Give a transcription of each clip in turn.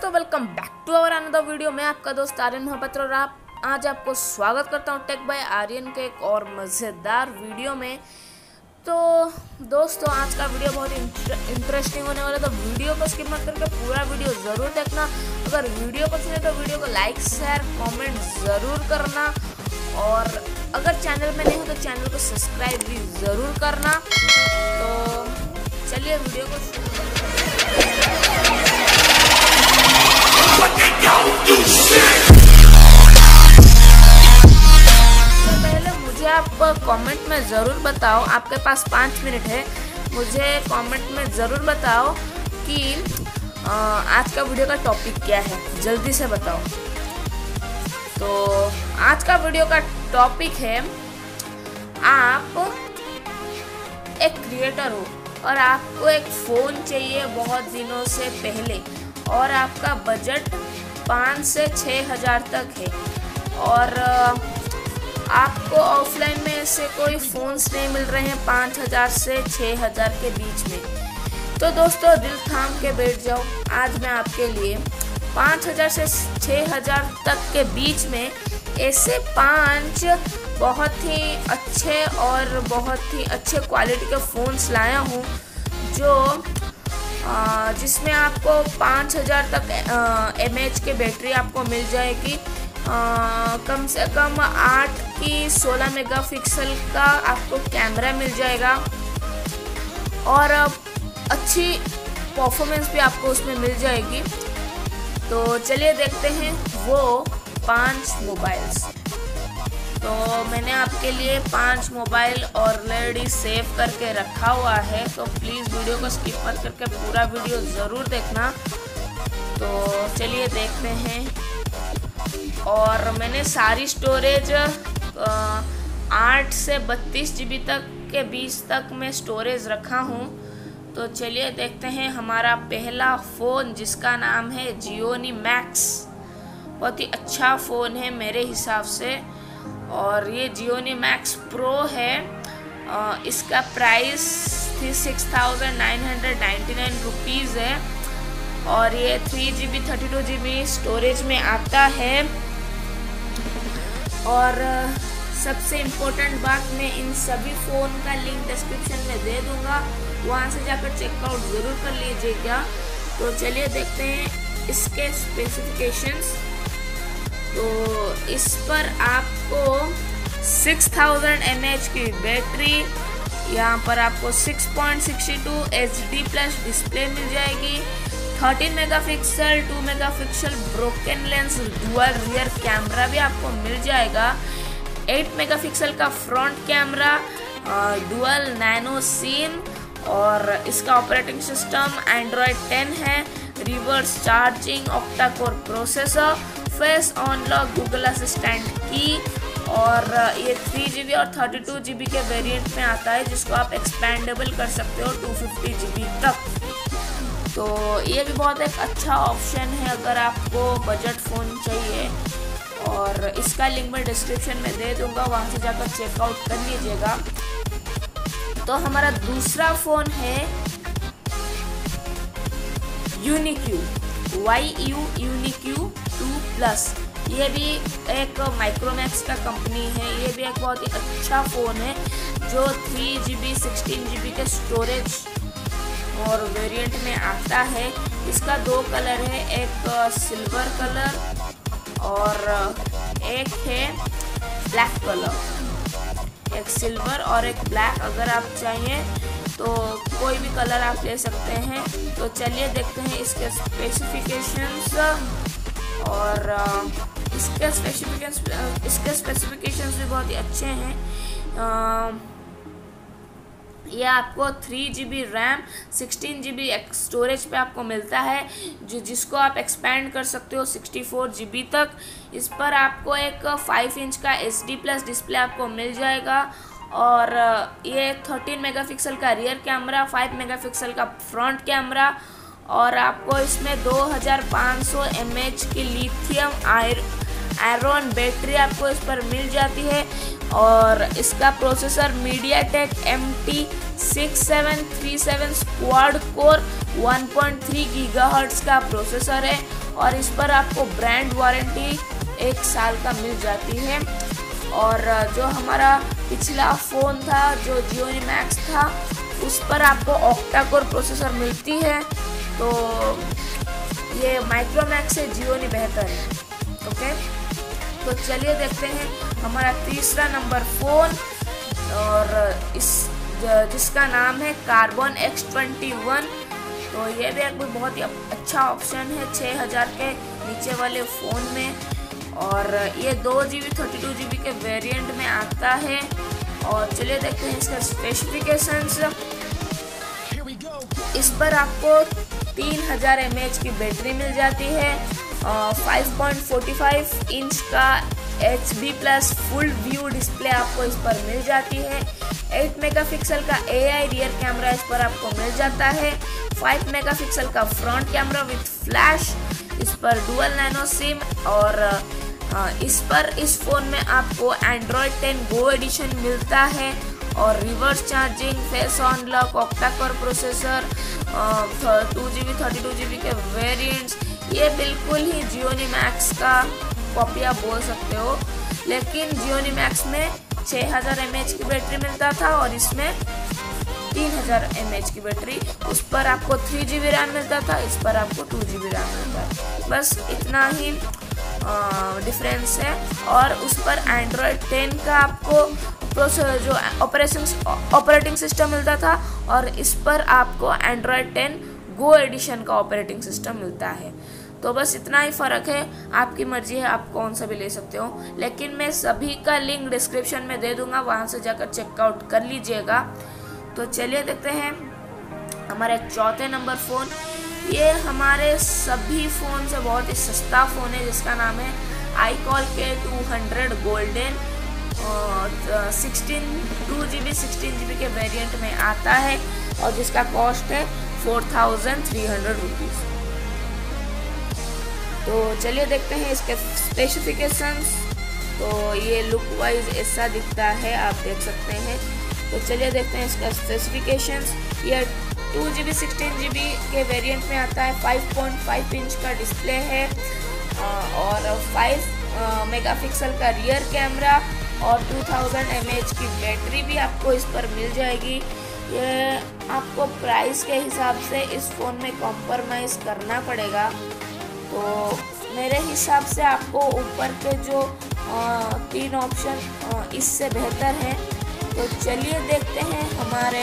दोस्तों welcome back to our another video. मैं आपका दोस्त आर्यन मोहब्बत और आज आपको स्वागत करता हूं टेक बाय आर्यन के एक और मज़ेदार वीडियो में। तो दोस्तों आज का वीडियो बहुत इंटरेस्टिंग होने वाला है, तो वीडियो को स्किप मत करके पूरा वीडियो ज़रूर देखना। अगर वीडियो पसंद है तो वीडियो को लाइक शेयर कमेंट ज़रूर करना, और अगर चैनल में नहीं हो तो चैनल को सब्सक्राइब भी ज़रूर करना। तो चलिए वीडियो को शुरू करते हैं। पहले मुझे आप कमेंट में ज़रूर बताओ, आपके पास 5 मिनट है, मुझे कमेंट में ज़रूर बताओ कि आज का वीडियो का टॉपिक क्या है, जल्दी से बताओ। तो आज का वीडियो का टॉपिक है, आप एक क्रिएटर हो और आपको एक फ़ोन चाहिए बहुत दिनों से पहले, और आपका बजट 5 से 6 हज़ार तक है, और आपको ऑफलाइन में ऐसे कोई फ़ोन्स नहीं मिल रहे हैं 5 हज़ार से 6 हज़ार के बीच में। तो दोस्तों दिल थाम के बैठ जाओ, आज मैं आपके लिए 5 हज़ार से 6 हज़ार तक के बीच में ऐसे 5 बहुत ही अच्छे और बहुत ही अच्छे क्वालिटी के फ़ोन्स लाया हूँ, जो जिसमें आपको 5000 तक mAh की बैटरी आपको मिल जाएगी। कम से कम 8 की 16 मेगापिक्सल का आपको कैमरा मिल जाएगा, और अच्छी परफॉर्मेंस भी आपको उसमें मिल जाएगी। तो चलिए देखते हैं वो 5 मोबाइल्स। तो मैंने आपके लिए 5 मोबाइल ऑलरेडी सेव करके रखा हुआ है, तो प्लीज़ वीडियो को स्किप मत करके पूरा वीडियो ज़रूर देखना। तो चलिए देखते हैं। और मैंने सारी स्टोरेज 8 से 32 GB तक के बीच तक में स्टोरेज रखा हूँ। तो चलिए देखते हैं हमारा पहला फ़ोन, जिसका नाम है Xiaomi मैक्स। बहुत ही अच्छा फ़ोन है मेरे हिसाब से, और ये Xiaomi मैक्स प्रो है। इसका प्राइस 6999 रुपीज़ है, और ये 3GB 32GB स्टोरेज में आता है। और सबसे इम्पोर्टेंट बात, मैं इन सभी फ़ोन का लिंक डिस्क्रिप्शन में दे दूँगा, वहाँ से जाकर चेकआउट ज़रूर कर लीजिएगा। तो चलिए देखते हैं इसके स्पेसिफिकेशंस। तो इस पर आपको 6000 mAh की बैटरी, यहाँ पर आपको 6.62 HD+ डिस्प्ले मिल जाएगी, 13 megapixel 2 megapixel broken lens dual rear camera भी आपको मिल जाएगा, 8 मेगापिक्सल का front camera, dual nano sim, और इसका ऑपरेटिंग सिस्टम एंड्रॉयड 10 है, reverse charging, octa core processor, face unlock, Google assistant की, और ये 3GB और 32GB के वेरिएंट में आता है, जिसको आप एक्सपेंडेबल कर सकते हो 250GB तक। तो ये भी बहुत एक अच्छा ऑप्शन है अगर आपको बजट फ़ोन चाहिए, और इसका लिंक मैं डिस्क्रिप्शन में दे दूँगा, वहाँ से जाकर चेकआउट कर लीजिएगा। तो हमारा दूसरा फ़ोन है यूनिक्यू UniQ 2+। ये भी एक माइक्रोमैक्स का कंपनी है, ये भी एक बहुत ही अच्छा फ़ोन है, जो 3GB 16GB के स्टोरेज और वेरिएंट में आता है। इसका 2 कलर है, एक सिल्वर कलर और एक है ब्लैक कलर, एक सिल्वर और एक ब्लैक। अगर आप चाहिए तो कोई भी कलर आप ले सकते हैं। तो चलिए देखते हैं इसके स्पेसिफिकेशंस, और इसके स्पेसिफिकेशंस भी बहुत ही अच्छे हैं। ये आपको 3GB रैम 16GB स्टोरेज पे आपको मिलता है, जिसको आप एक्सपेंड कर सकते हो 64GB तक। इस पर आपको एक 5 इंच का HD+ डिस्प्ले आपको मिल जाएगा, और ये 13 मेगापिक्सल का रियर कैमरा, 5 मेगापिक्सल का फ्रंट कैमरा, और आपको इसमें 2500 mAh की लिथियम आयरन बैटरी आपको इस पर मिल जाती है और इसका processor MediaTek MT6737 quad core 1.3 gigahertz का प्रोसेसर है और इस पर आपको ब्रांड वारंटी 1 साल का मिल जाती है। और जो हमारा पिछला फ़ोन था जो Xiaomi Max था उस पर आपको ऑक्टा कोर प्रोसेसर मिलती है, तो ये माइक्रोमैक्स से Xiaomi बेहतर है। ओके, तो चलिए देखते हैं हमारा तीसरा नंबर फ़ोन और जिसका नाम है कार्बन X21। तो ये भी एक बहुत ही अच्छा ऑप्शन है 6000 के नीचे वाले फ़ोन में और ये 2GB 32GB के वेरिएंट में आता है। और चलिए देखते हैं इसका स्पेसिफिकेशंस। इस पर आपको 3000 mAh की बैटरी मिल जाती है, 5.45 इंच का HD+ फुल व्यू डिस्प्ले आपको इस पर मिल जाती है, 8 मेगापिक्सल का AI रियर कैमरा इस पर आपको मिल जाता है, 5 मेगापिक्सल का फ्रंट कैमरा विथ फ्लैश, इस पर डुअल नैनो सिम और इस फ़ोन में आपको Android 10 Go एडिशन मिलता है और reverse charging, face unlock, octa core processor, 2GB 32GB के वेरिएंट्स। ये बिल्कुल ही Xiaomi Max का कॉपी आप बोल सकते हो, लेकिन Xiaomi Max में 6000 mAh की बैटरी मिलता था और इसमें 3000 mAh की बैटरी। उस पर आपको 3GB रैम मिलता था, इस पर आपको 2GB रैम मिलता है। बस इतना ही डिफरेंस है। और उस पर Android 10 का आपको जो ऑपरेटिंग सिस्टम मिलता था और इस पर आपको Android 10 Go एडिशन का ऑपरेटिंग सिस्टम मिलता है। तो बस इतना ही फ़र्क है, आपकी मर्जी है, आप कौन सा भी ले सकते हो, लेकिन मैं सभी का लिंक डिस्क्रिप्शन में दे दूंगा, वहाँ से जाकर चेकआउट कर लीजिएगा। तो चलिए देखते हैं हमारे चौथे नंबर फ़ोन। ये हमारे सभी फ़ोन से बहुत ही सस्ता फ़ोन है जिसका नाम है iQOO K200 golden. 2GB 16GB के वेरिएंट में आता है और जिसका कॉस्ट है 4300 रुपीज़। तो चलिए देखते हैं इसके स्पेसिफिकेशंस। तो ये लुक वाइज ऐसा दिखता है, आप देख सकते हैं। तो चलिए देखते हैं इसका स्पेसिफिकेशंस। ये 2GB 16GB के वेरिएंट में आता है, 5.5 इंच का डिस्प्ले है और 5 मेगापिक्सल का रियर कैमरा और 2000 mAh की बैटरी भी आपको इस पर मिल जाएगी। ये आपको प्राइस के हिसाब से इस फ़ोन में कॉम्प्रोमाइज़ करना पड़ेगा, तो मेरे हिसाब से आपको ऊपर के जो 3 ऑप्शन इससे बेहतर है। तो चलिए देखते हैं हमारे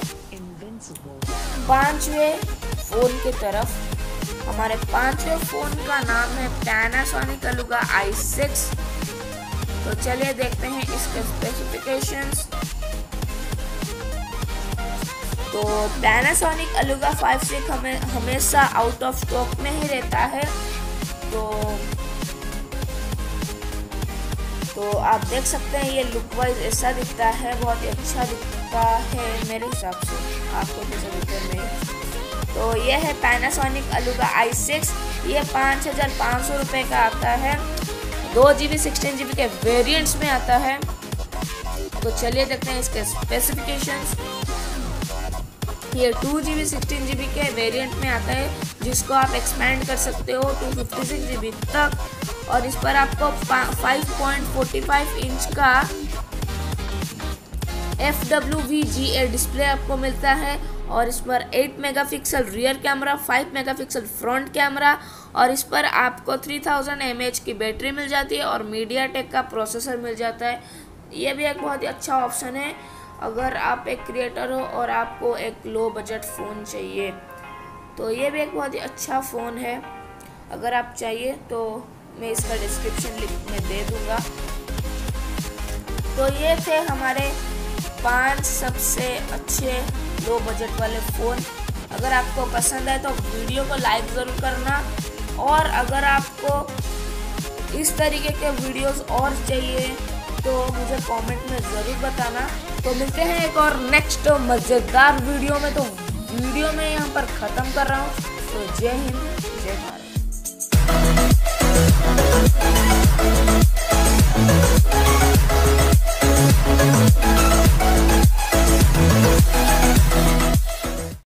5वें फ़ोन की तरफ। हमारे 5वें फ़ोन का नाम है Panasonic Aluga i6। तो चलिए देखते हैं इसके स्पेसिफिकेशंस। तो Panasonic Aluga 5.6 हमेशा आउट ऑफ स्टॉक में ही रहता है। तो आप देख सकते हैं ये लुक वाइज ऐसा दिखता है, बहुत ही अच्छा दिखता है मेरे हिसाब से, आपको जैसा दिखता नहीं। तो ये है Panasonic Aluga i6। ये 5500 रुपये का आता है, 2GB 16GB के वेरिएंट्स में आता है। तो चलिए देखते हैं इसके स्पेसिफिकेशंस। ये 2GB 16GB के वेरिएंट में आता है जिसको आप एक्सपेंड कर सकते हो 256GB तक और इस पर आपको 5.45 इंच का FWVGA डिस्प्ले आपको मिलता है और इस पर 8 megapixel rear camera, 5 megapixel front camera और इस पर आपको 3000 mAh की बैटरी मिल जाती है और मीडियाटेक का प्रोसेसर मिल जाता है। ये भी एक बहुत ही अच्छा ऑप्शन है अगर आप एक क्रिएटर हो और आपको एक लो बजट फ़ोन चाहिए, तो ये भी एक बहुत ही अच्छा फ़ोन है। अगर आप चाहिए तो मैं इसका डिस्क्रिप्शन लिंक में दे दूँगा। तो ये थे हमारे 5 सबसे अच्छे लो बजट वाले फ़ोन। अगर आपको पसंद है तो वीडियो को लाइक ज़रूर करना और अगर आपको इस तरीके के वीडियोस और चाहिए तो मुझे कमेंट में ज़रूर बताना। तो मिलते हैं एक और नेक्स्ट मज़ेदार वीडियो में। तो वीडियो में यहाँ पर ख़त्म कर रहा हूँ। तो जय हिंद, जय भारत। है।